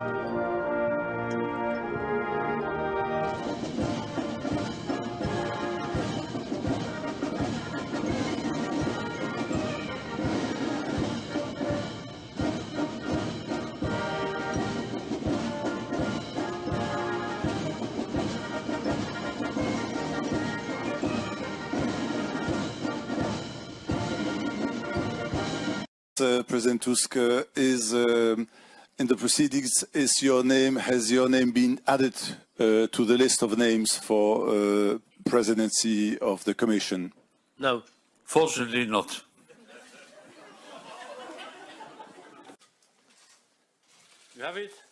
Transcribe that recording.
President Tusk, is in the proceedings, has your name been added to the list of names for presidency of the Commission? No, fortunately not. You have it?